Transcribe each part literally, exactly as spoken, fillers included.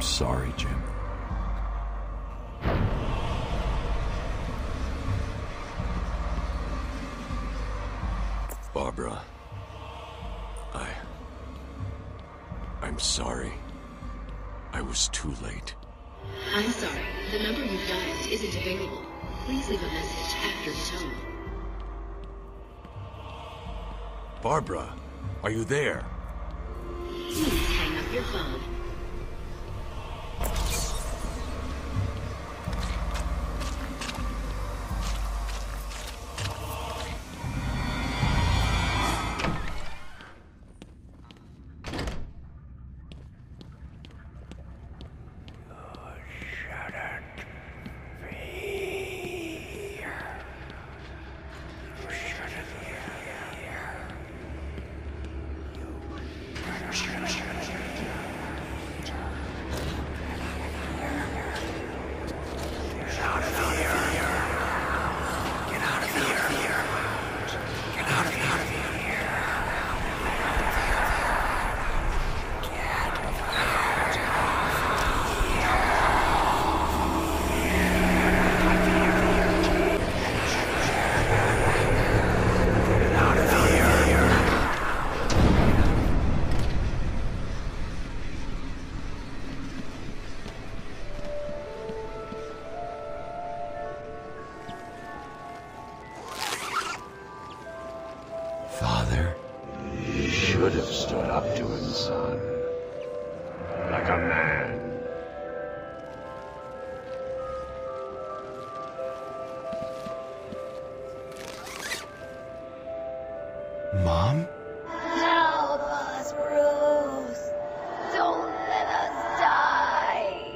I'm sorry, Jim. Barbara. I... I'm sorry. I was too late. I'm sorry. The number you've dialed isn't available. Please leave a message after the tone. Barbara, are you there? Please hang up your phone. Father? You should have stood up to him, son. Like a man. Mom? Help us, Bruce! Don't let us die!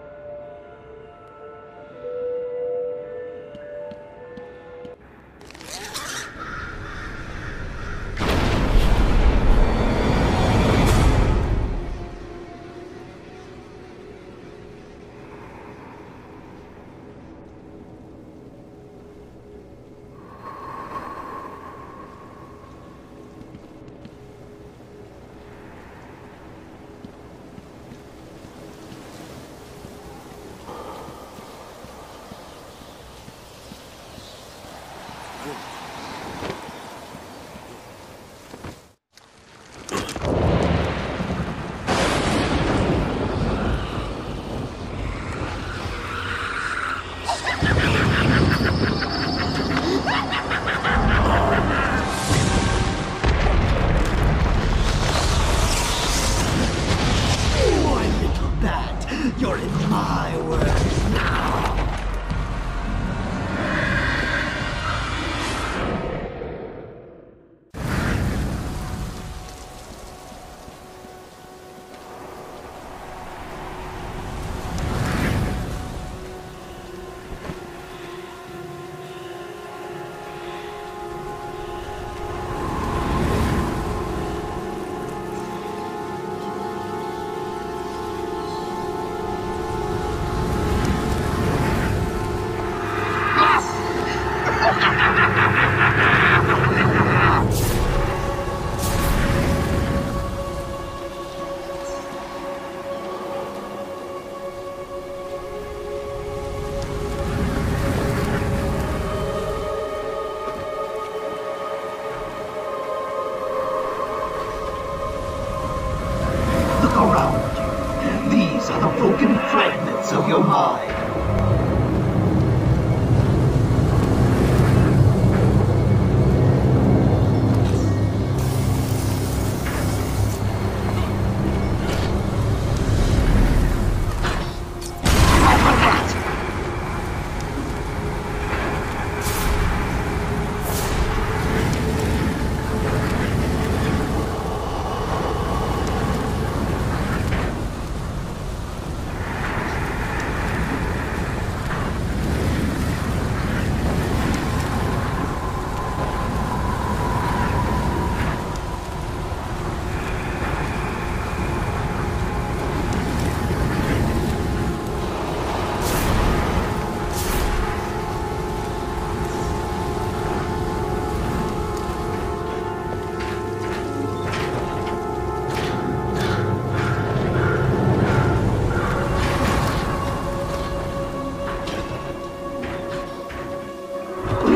You're in my world now.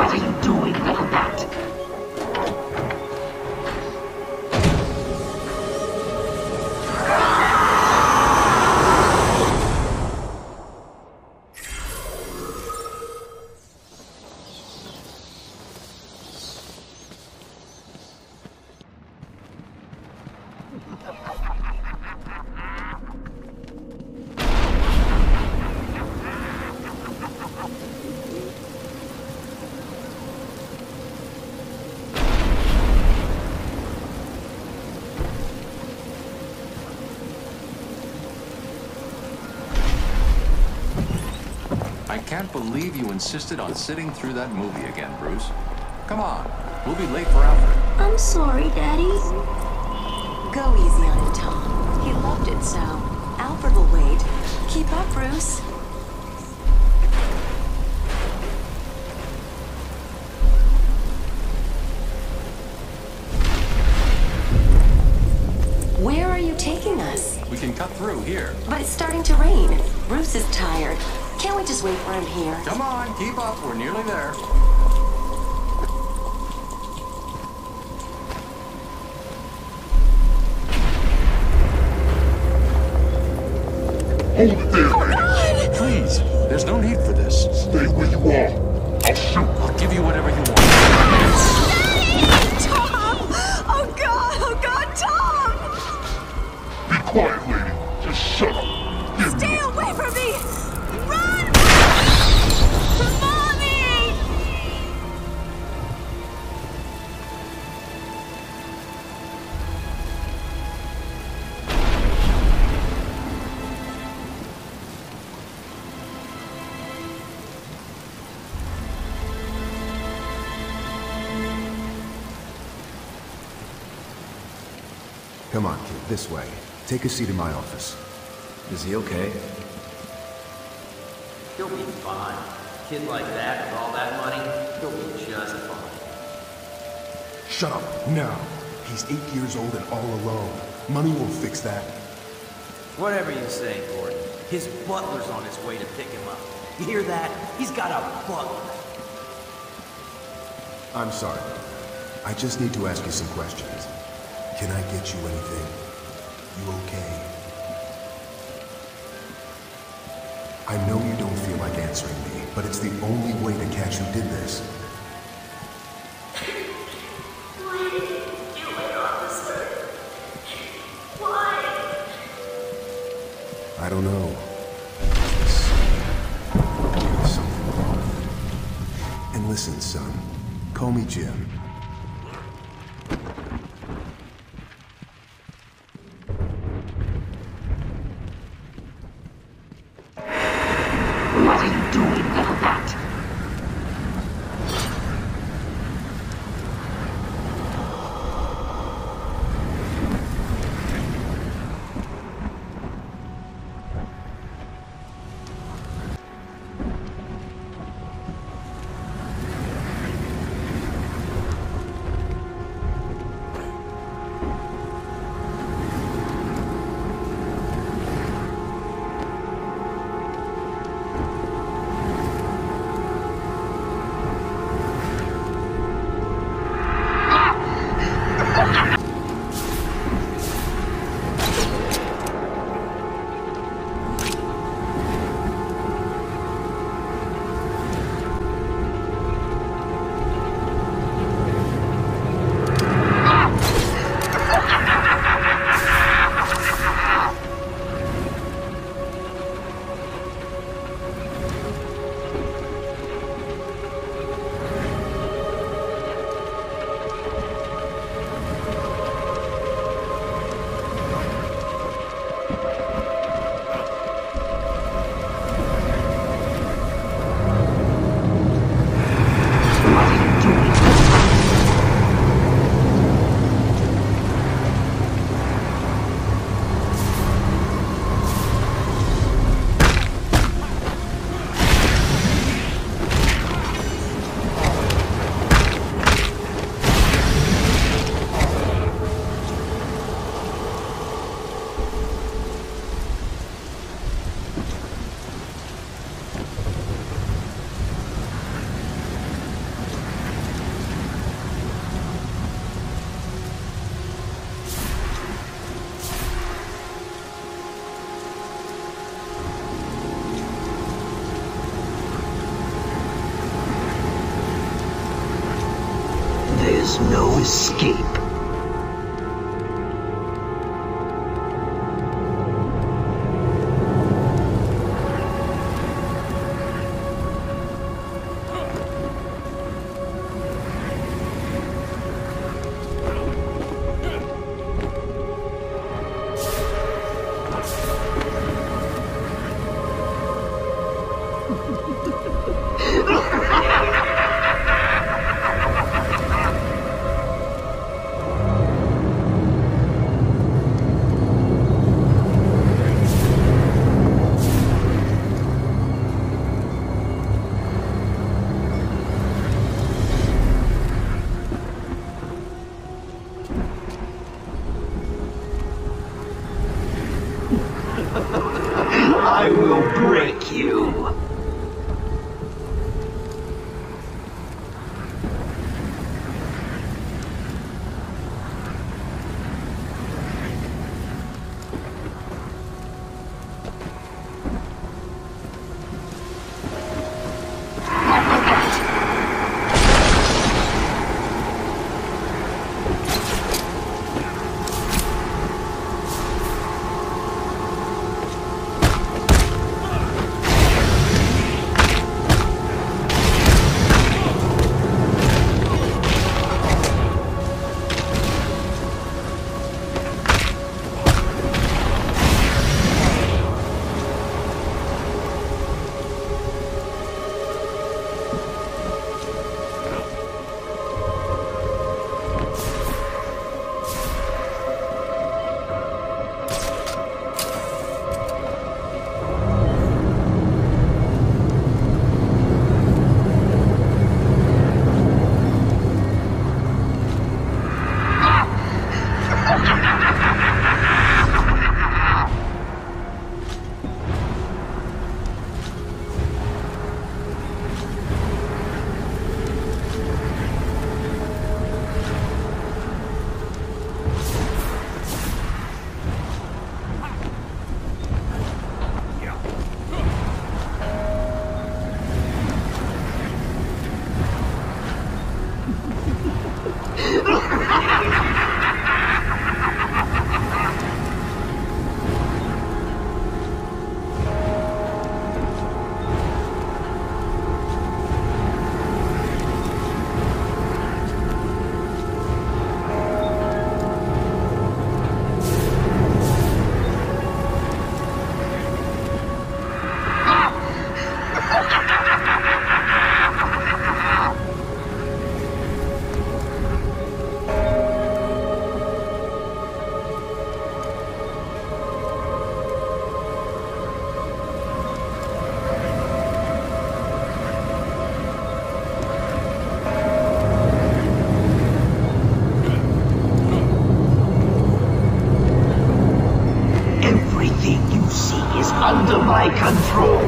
What are you doing, little bat? I can't believe you insisted on sitting through that movie again, Bruce. Come on, we'll be late for Alfred. I'm sorry, Daddy. Go easy on him, Tom. He loved it so. Alfred will wait. Keep up, Bruce. Where are you taking us? We can cut through here. But it's starting to rain. Bruce is tired. Can't we just wait for him here? Come on, keep up. We're nearly there. Hold it there, man. Please, there's no need for this. Stay where you are. I'll shoot. I'll give you whatever you want. Tom! Oh, God! Oh, God, Tom! Be quiet, lady. Just shut up. Give Stay me. away from me! Run! Mommy! Come on, kid, this way. Take a seat in my office. Is he okay? He'll be fine. A kid like that with all that money, he'll be just fine. Shut up, now. He's eight years old and all alone. Money won't fix that. Whatever you say, Gordon. His butler's on his way to pick him up. You hear that? He's got a butler. I'm sorry. I just need to ask you some questions. Can I get you anything? You okay? I know you don't feel like answering me, but it's the only way to catch who did this. Why did you do it, officer? Why? I don't know. There's something wrong. And listen, son. Call me Jim. What are you doing, little bat? is no escape. I will break you. Under my control.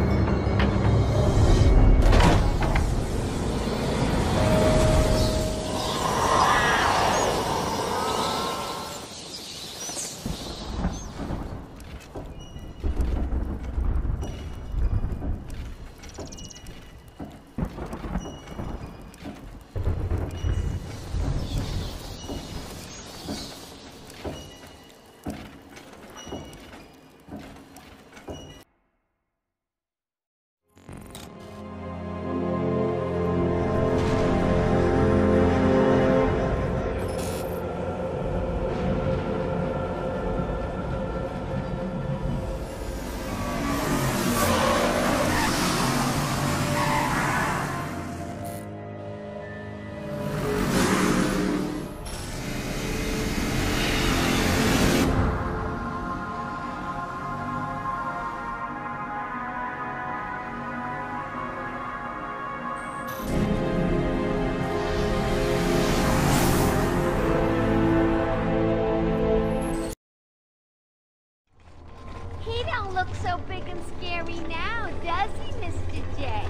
He don't look so big and scary now, does he, Mister J?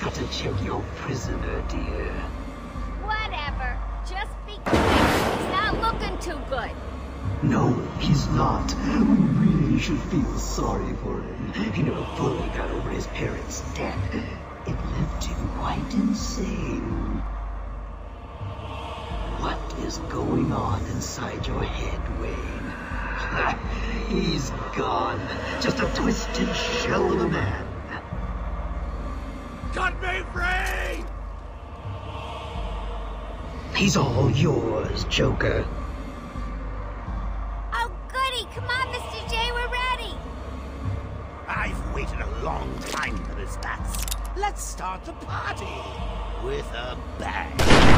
got to check your prisoner, dear. Whatever. Just be quick. He's not looking too good. No, he's not. We really should feel sorry for him. He never fully got over his parents' death. It left him quite insane. What is going on inside your head, Wayne? He's gone. Just a twisted shell of a man. Cut me free! He's all yours, Joker. Oh, goody. Come on, Mister J. We're ready. I've waited a long time for this, Bats. Let's start the party with a bang.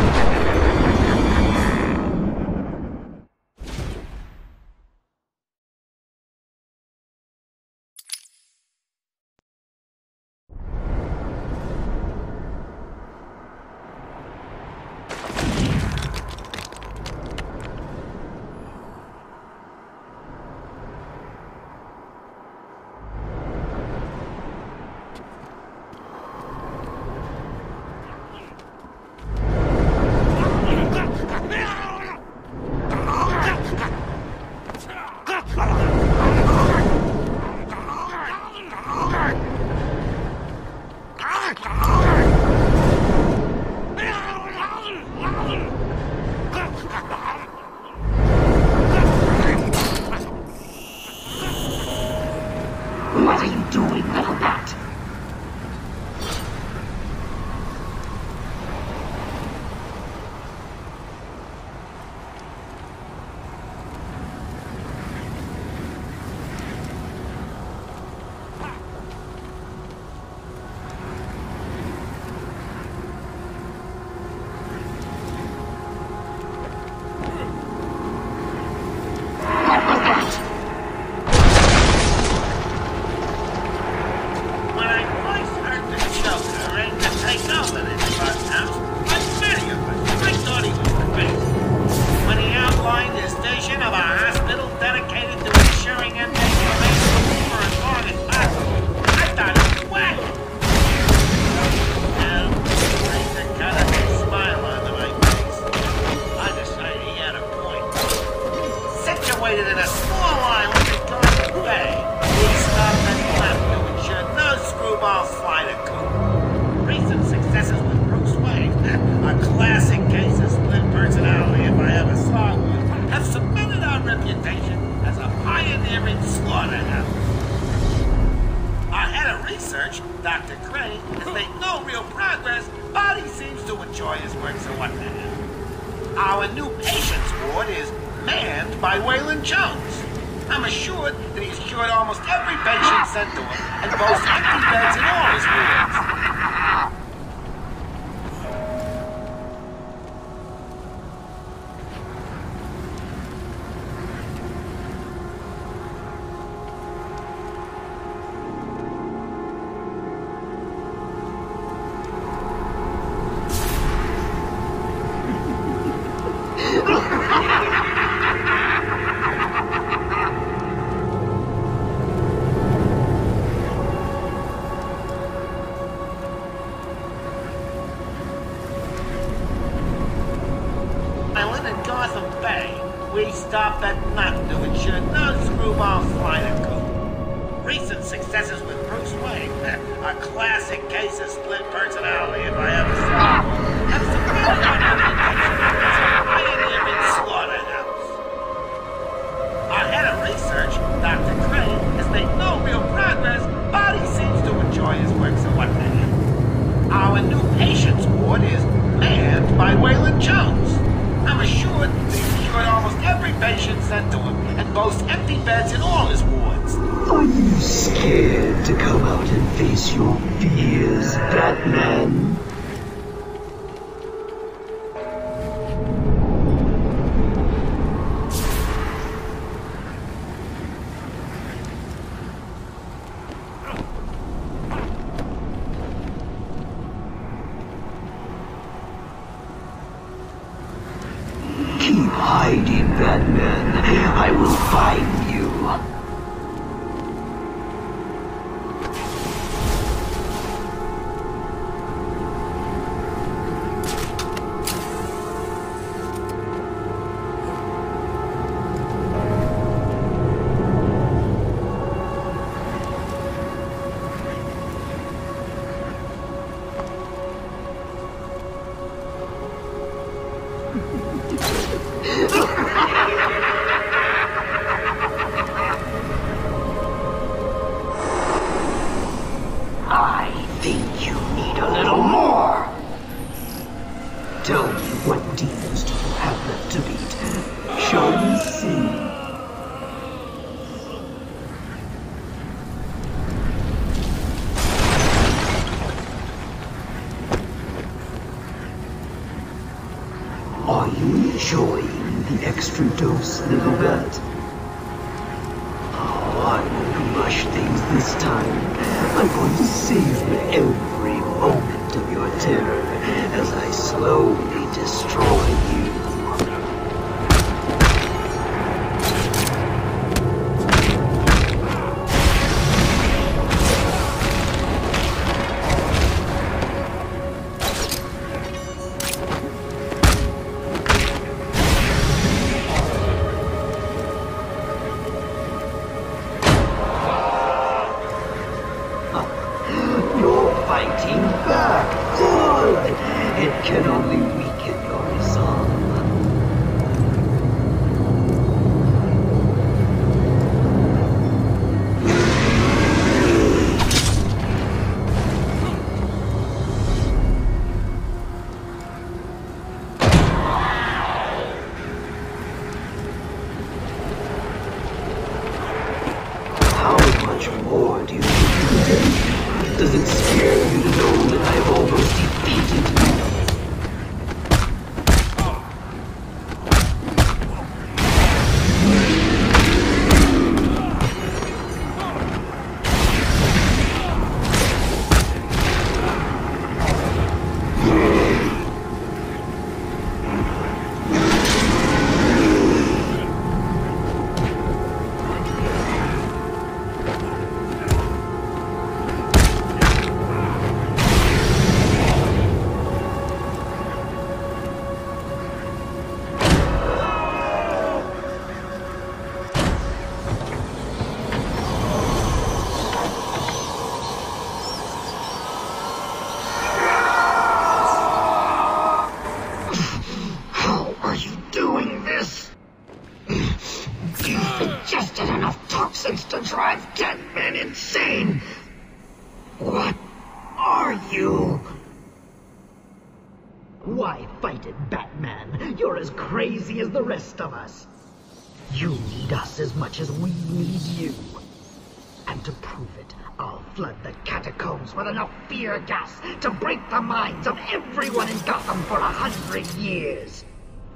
What are you doing, little bat? Situated in a small island in Garden Bay, we stopped and left to ensure no screwballs fly the coop. Recent successes with Bruce Wayne, a classic case of split personality if I ever saw one, have cemented our reputation as a pioneering slaughterhouse. Our head of research, Doctor Crane, has made no real progress, but he seems to enjoy his work, so what the hell. Our new patients ward is manned by Waylon Jones. I'm assured that he's cured almost every patient sent to him and boasts empty beds in all his wards. We stopped at nothing to ensure no screwballs fly the coop. Recent successes with Bruce Wayne, a classic case of split personality if I ever saw one, have cemented our reputation as a pioneering slaughterhouse. Our head of research, Doctor Crane, has made no real progress, but he seems to enjoy his work, so what the hell. Our new patients ward is manned by Waylon Jones. I'm assured that he's cured almost every patient sent to him and boasts empty beds in all his wards. Are you scared to come out and face your fears, Batman? Keep hiding, Batman. I will find you. enjoying the extra dose, little bat? Oh, I won't rush things this time. I'm going to savor every moment of your terror as I slowly destroy you. Does it scare you to know that I have almost defeated you? Ingested enough toxins to drive dead men insane. What are you? Why fight it, Batman? You're as crazy as the rest of us. You need us as much as we need you. And to prove it, I'll flood the catacombs with enough fear gas to break the minds of everyone in Gotham for a hundred years.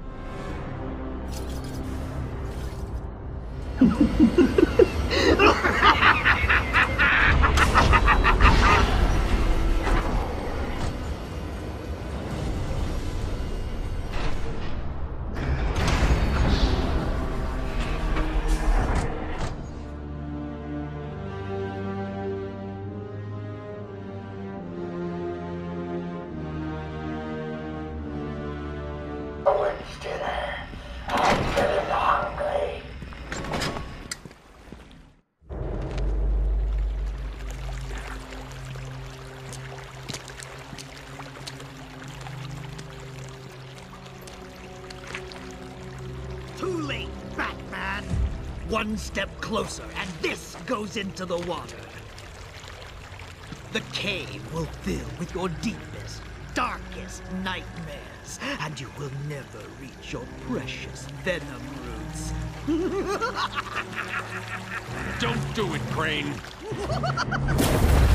Too late, Batman! One step closer, and this goes into the water. The cave will fill with your deepest, darkest nightmares, and you will never reach your precious Venom roots. Don't do it, Crane!